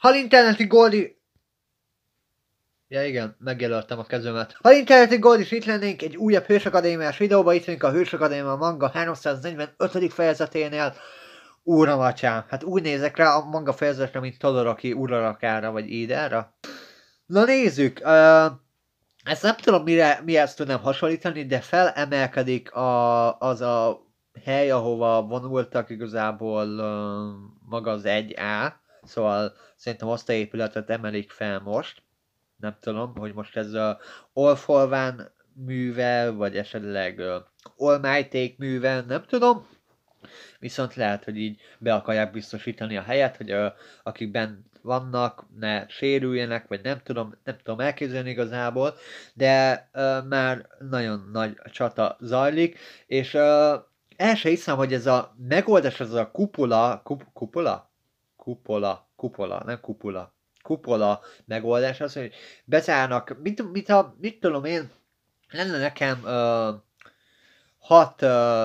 Hal interneti Goldi... Ja igen, megjelöltem a kezömet. Ha interneti Gold is itt lennénk egy újabb Hősakadémiás videóban, itt vagyunk a Hősakadémia manga 345. fejezeténél. Úram atyám, hát úgy nézek rá a manga fejezetre, mint Todoroki Urarakára vagy Idelra. Na nézzük, ezt nem tudom mihez tudnám hasonlítani, de felemelkedik az a hely, ahova vonultak igazából maga az 1A, szóval szerintem azt a épületet emelik fel most. Nem tudom, hogy most ez a All műve, vagy esetleg All Might műve, nem tudom. Viszont lehet, hogy így be akarják biztosítani a helyet, hogy akik bent vannak, ne sérüljenek, vagy nem tudom elképzelni igazából, de már nagyon nagy csata zajlik, és el se hiszem, hogy ez a megoldás, ez a kupola megoldás az, hogy bezárnak, mit tudom én, lenne nekem 6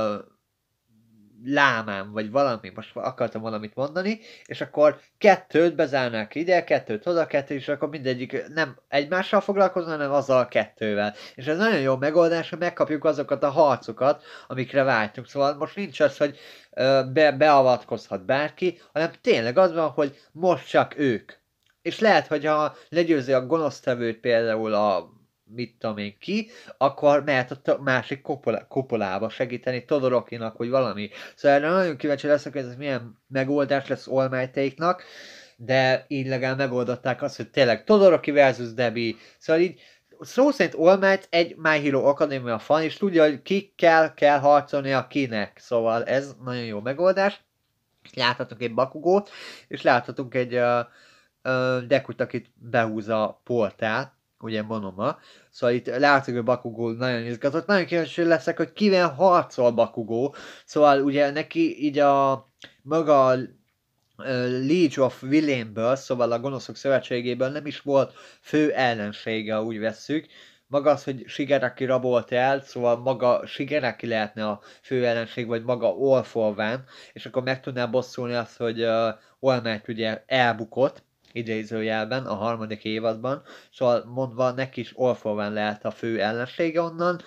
lámám, vagy valami, most akartam valamit mondani, és akkor 2-t bezárnák ide, 2-t oda, 2, és akkor mindegyik nem egymással foglalkozna, hanem azzal a 2-vel. És ez nagyon jó megoldás, hogy megkapjuk azokat a harcokat, amikre vágytunk. Szóval most nincs az, hogy beavatkozhat bárki, hanem tényleg az van, hogy most csak ők. És lehet, hogy ha legyőzi a gonosztevőt például a mit tudom én ki, akkor mehet a másik kupolába segíteni Todorokinak, vagy valami. Szóval erre nagyon kíváncsi leszek, hogy ez milyen megoldás lesz All Might-éknak, de így legalább megoldották azt, hogy tényleg Todoroki versus Debbie. Szóval így szó szerint All Might egy My Hero Academia fan, és tudja, hogy kikkel kell harcolnia kinek. Szóval ez nagyon jó megoldás. Láthatunk egy Bakugót, és láthatunk egy Dekut, akit behúz a portál, ugye Monoma. Szóval itt látszik, hogy Bakugó nagyon izgatott. Nagyon kíváncsi leszek, hogy kivel harcol Bakugó. Szóval ugye neki így a maga League of Villainből, szóval a gonoszok szövetségéből nem is volt fő ellensége, úgy vesszük. Maga az, hogy Shigaraki rabolt el, szóval maga Shigaraki lehetne a fő ellenség, vagy maga All For One, és akkor meg tudná bosszulni azt, hogy All Might ugye elbukott, idézőjelben, a 3. évadban, szóval mondva neki is All For One lehet a fő ellensége onnan.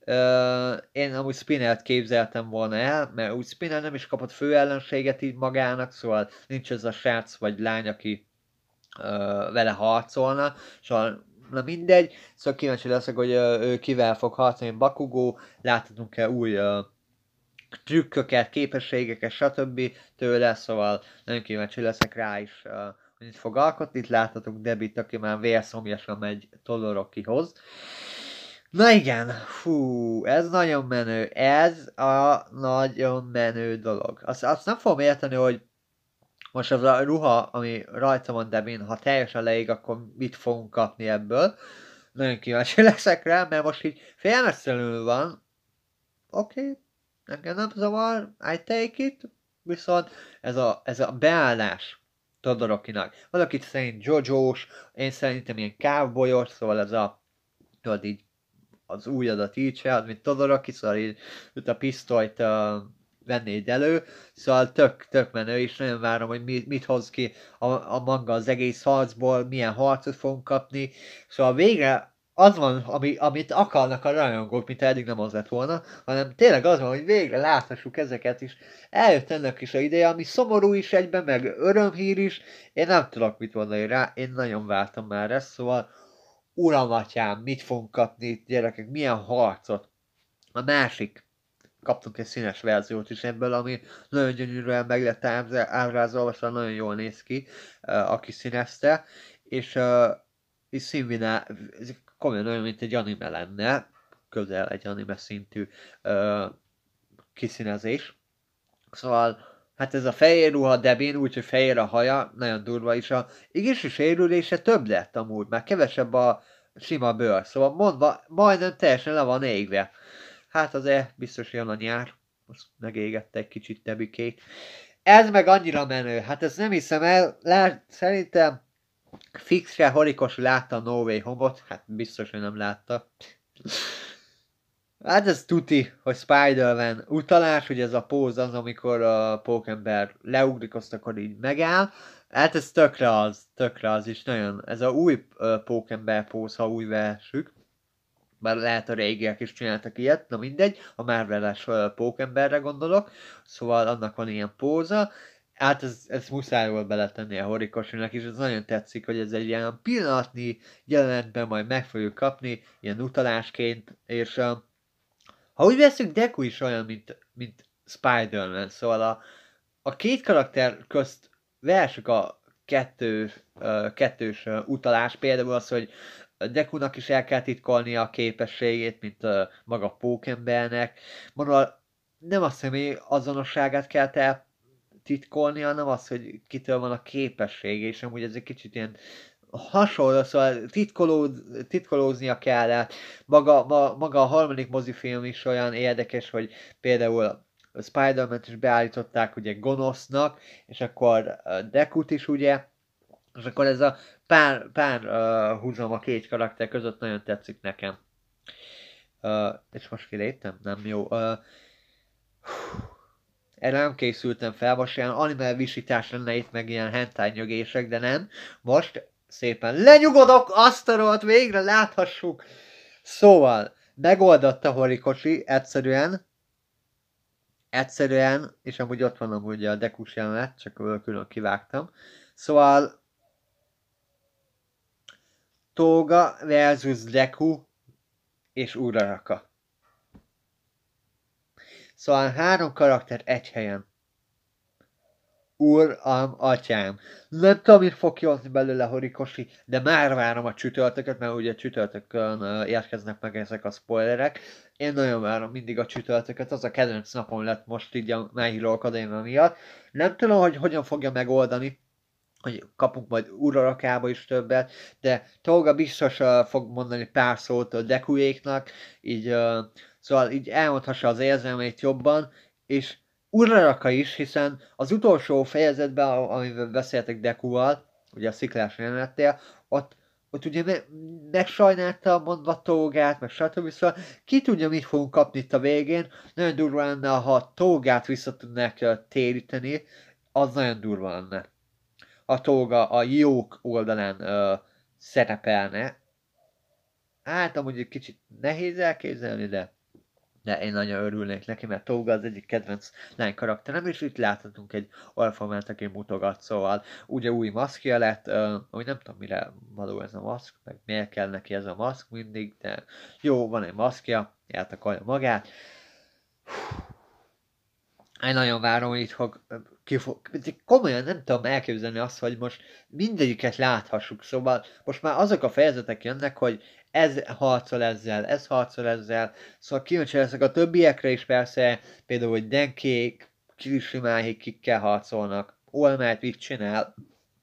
Én amúgy Spinnert képzeltem volna el, mert úgy Spinner nem is kapott fő ellenséget így magának, szóval nincs ez a srác vagy lány, aki vele harcolna, szóval na mindegy, szóval kíváncsi leszek, hogy ő kivel fog harcolni. Bakugó, láthatunk-e új trükköket, képességeket, stb. Tőle, szóval nagyon kíváncsi leszek rá is, hogy itt fog alkotni. Itt láthatunk Debit, aki már vérszomjasan megy Todorokihoz. Na igen, fú, ez nagyon menő, ez a nagyon menő dolog. Azt nem fogom érteni, hogy most az a ruha, ami rajta van Debin, ha teljesen leég, akkor mit fogunk kapni ebből. Nagyon kíváncsi leszek rá, mert most így félmeztelenül van. Oké, nekem nem zavar, I take it, viszont ez a beállás Todorokinak. Valaki szerint Jojo-s, én szerintem ilyen cowboyos, szóval ez a, tudod így, az ujjadat így csinálod, mint Todoroki, szóval így a pisztolyt vennéd elő, szóval tök menő, és nagyon várom, hogy mit hoz ki a manga az egész harcból, milyen harcot fogunk kapni, szóval végre az van, amit akarnak a rajongók, mint eddig nem az lett volna, hanem tényleg az van, hogy végre láthassuk ezeket is. Eljött ennek is a ideje, ami szomorú is egyben, meg örömhír is, én nem tudok mit mondani rá, én nagyon vártam már ezt, szóval uram atyám, mit fogunk kapni itt gyerekek, milyen harcot. A másik, kaptunk egy színes verziót is ebből, ami nagyon gyönyörűen meg lett ábrázolva, szóval nagyon jól néz ki, aki színezte, és színvinál, komolyan olyan, mint egy anime lenne, közel egy anime szintű kiszínezés. Szóval, hát ez a fehér ruha Debin, úgyhogy fehér a haja, nagyon durva is. A igazsi sérülése több lett amúgy, már kevesebb a sima bőr, szóval mondva, majdnem teljesen le van égve. Hát azért biztos jön a nyár, most megégette egy kicsit Debikét. Ez meg annyira menő, hát ezt nem hiszem el, szerintem fixre Horikoshi látta a No Way Home-ot, hát biztos, hogy nem látta. Hát ez tuti, hogy Spider-Man utalás, hogy ez a póz az, amikor a pókember leugrik, azt akkor így megáll. Hát ez tökre az is nagyon, ez a új Pókember póz, ha úgy vessük, bár lehet a régiek is csináltak ilyet, na mindegy, a Marvel-es Pókemberre gondolok, szóval annak van ilyen póza, hát ez muszáj volt beletenni a Horikosinak is, ez nagyon tetszik, hogy ez egy ilyen pillanatnyi jelenetben majd meg fogjuk kapni, ilyen utalásként, és ha úgy veszünk, Deku is olyan, mint Spider-Man, szóval a két karakter közt versük a kettős utalás, például az, hogy Dekunak is el kell titkolnia a képességét, mint maga Pókembernek. Mondom, nem a személy azonosságát kell titkolnia, hanem az, hogy kitől van a képessége, és amúgy ez egy kicsit ilyen hasonló, szóval titkolóznia kellett. Maga a harmadik mozifilm is olyan érdekes, hogy például a Spider-Man-t is beállították ugye gonosznak, és akkor Dekut is ugye, és akkor ez a pár húzom a két karakter között nagyon tetszik nekem. És most kiléptem? Nem jó. Erre nem készültem fel, most ilyen anime visítás lenne itt, meg ilyen hentai nyögések, de nem. Most szépen lenyugodok, azt a rohadt végre láthassuk. Szóval, megoldotta Horikoshi egyszerűen, és amúgy ott van amúgy a Dekus jelenet, csak külön kivágtam. Szóval, Toga versus Deku és Uraraka. Szóval 3 karakter egy helyen. Uram, atyám. Nem tudom, mit fog kihozni belőle Horikoshi, de már várom a csütörtököt, mert ugye csütörtökön érkeznek meg ezek a spoilerek. Én nagyon várom mindig a csütörtököt, az a kedvenc napon lett most így a My Hero Academia miatt. Nem tudom, hogy hogyan fogja megoldani, hogy kapunk majd Urarakába is többet, de Toga biztos fog mondani pár szót a Dekujéknak, így, szóval így elmondhassa az érzelmeit jobban, és Uraraka is, hiszen az utolsó fejezetben, amivel beszéltek Dekuval, ugye a sziklás jelenettél, ott ugye megsajnálta mondva Togát, meg stb. Szóval ki tudja, mit fogunk kapni itt a végén. Nagyon durva lenne, ha Togát vissza tudnák téríteni, az nagyon durva lenne. A Toga a jók oldalán szerepelne. Hát amúgy egy kicsit nehéz elképzelni, de én nagyon örülnék neki, mert Toga az egyik kedvenc lány karakterem, és itt láthatunk egy alfamát, aki mutogat, szóval ugye új maszkja lett, hogy nem tudom mire való ez a maszk, meg miért kell neki ez a maszk mindig, de jó, van egy maszkja, eltakarja magát. Én nagyon várom, hogy itt komolyan nem tudom elképzelni azt, hogy most mindegyiket láthassuk, szóval most már azok a fejezetek jönnek, hogy ez harcol ezzel, ez harcol ezzel, szóval kíváncsi leszek a többiekre is persze, például, hogy Denkék, Kirishimáhék kikkel harcolnak, All Might mit csinál,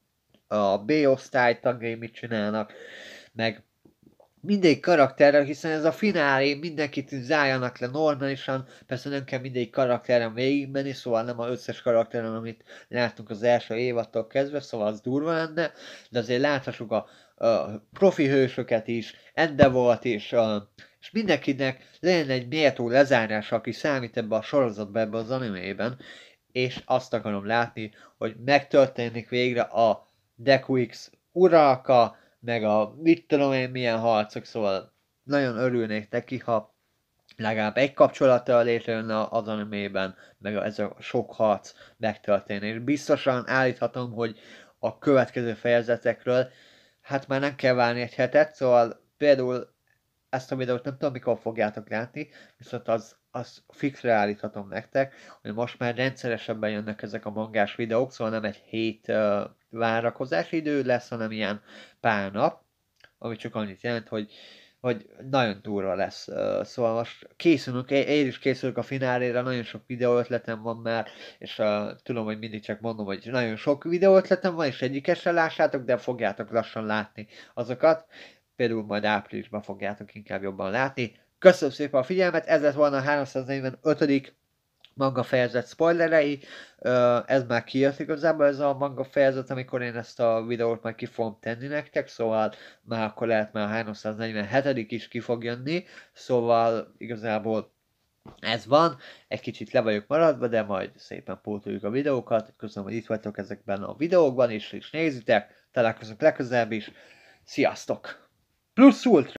a B-osztály tagjai mit csinálnak, meg mindegyik karakterrel, hiszen ez a finálé, mindenkit zárjanak le normálisan, persze nem kell mindegyik karakteren végigmenni, szóval nem az összes karakteren, amit láttunk az első évattól kezdve, szóval az durva lenne, de azért láthassuk a profi hősöket is, Endeavort is, és mindenkinek legyen egy méltó lezárás, aki számít ebbe a sorozatba, ebbe az animében, és azt akarom látni, hogy megtörténik végre a Deku X uralka, meg a mit tudom én milyen harcok, szóval nagyon örülnék neki, ha legalább egy kapcsolata létrejönne az animében, meg ez a sok harc megtörténne. És biztosan állíthatom, hogy a következő fejezetekről hát már nem kell várni egy hetet, szóval például ezt a videót nem tudom, mikor fogjátok látni, viszont az fixre állíthatom nektek, hogy most már rendszeresebben jönnek ezek a mangás videók, szóval nem egy hét várakozási idő lesz, hanem ilyen pár nap, ami csak annyit jelent, hogy nagyon durva lesz. Szóval most készülünk, én is készülök a fináléra, nagyon sok videó ötletem van már, és tudom, hogy mindig csak mondom, hogy nagyon sok videó ötletem van, és egyiket sem lássátok, de fogjátok lassan látni azokat. Például majd áprilisban fogjátok inkább jobban látni. Köszönöm szépen a figyelmet, ez lett volna a 345. manga fejezet spoilerei. Ez már kijött igazából ez a manga fejezet, amikor én ezt a videót már ki fogom tenni nektek, szóval már akkor lehet már a 347. is ki fog jönni, szóval igazából Ez van, egy kicsit le vagyok maradva, de majd szépen pótoljuk a videókat. Köszönöm, hogy itt vagytok ezekben a videókban is, és nézitek. Találkozunk legközelebb is. Sziasztok! Plusz ultra!